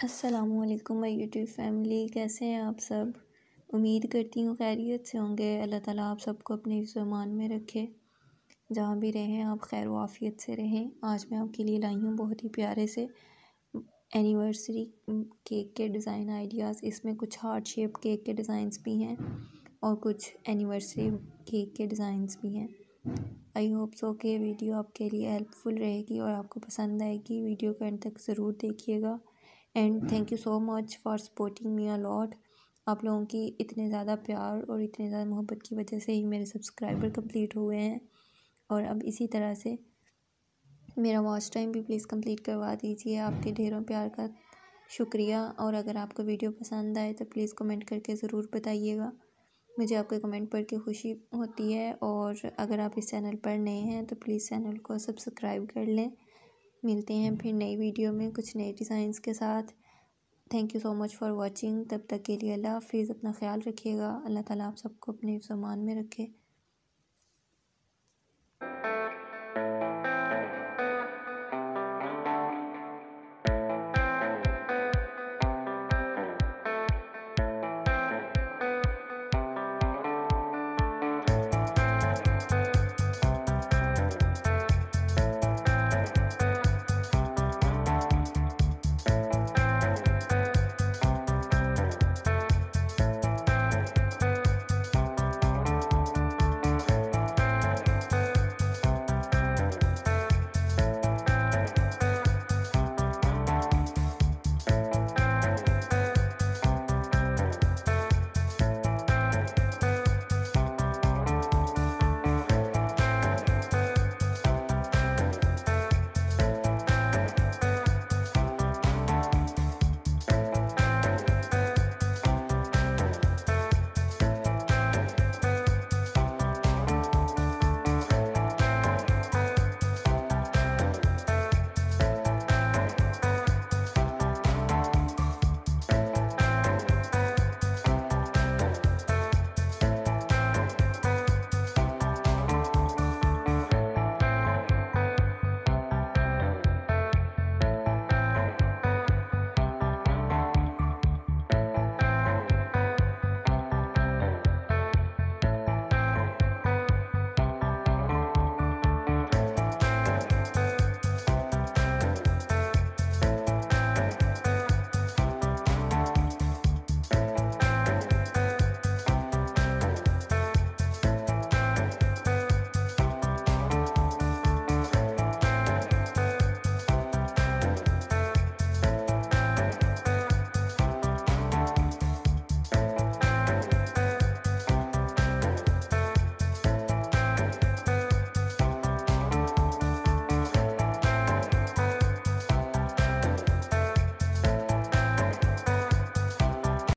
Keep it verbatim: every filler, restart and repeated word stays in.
अस्सलामुअलैकुम my YouTube family, कैसे हैं आप सब। उम्मीद करती हूँ खैरियत से होंगे। अल्लाह ताला आप सबको अपने ईमान में रखे, जहाँ भी रहें आप खैर व आफियत से रहें। आज मैं आपके लिए लाई हूँ बहुत ही प्यारे से एनिवर्सरी केक के डिज़ाइन आइडियाज़। इसमें कुछ हार्ट शेप केक के डिज़ाइंस भी हैं और कुछ एनिवर्सरी केक के डिज़ाइंस भी हैं। आई होप सो कि वीडियो आपके लिए हेल्पफुल रहेगी और आपको पसंद आएगी। वीडियो को एंड तक ज़रूर देखिएगा। And thank you so much for supporting me a lot. आप लोगों की इतने ज़्यादा प्यार और इतने ज़्यादा मोहब्बत की वजह से ही मेरे सब्सक्राइबर कंप्लीट हुए हैं और अब इसी तरह से मेरा वॉच टाइम भी प्लीज़ कंप्लीट करवा दीजिए। आपके ढेरों प्यार का शुक्रिया। और अगर आपको वीडियो पसंद आए तो प्लीज़ कमेंट करके ज़रूर बताइएगा। मुझे आपके कमेंट पढ़ के खुशी होती है। और अगर आप इस चैनल पर नए हैं तो प्लीज़ चैनल को सब्सक्राइब कर लें। मिलते हैं फिर नई वीडियो में कुछ नए डिज़ाइंस के साथ। Thank you so much for watching. तब तक के लिए अल्लाह हाफिज़। अपना ख्याल रखिएगा। अल्लाह ताला आप सबको अपने ईमान में रखे।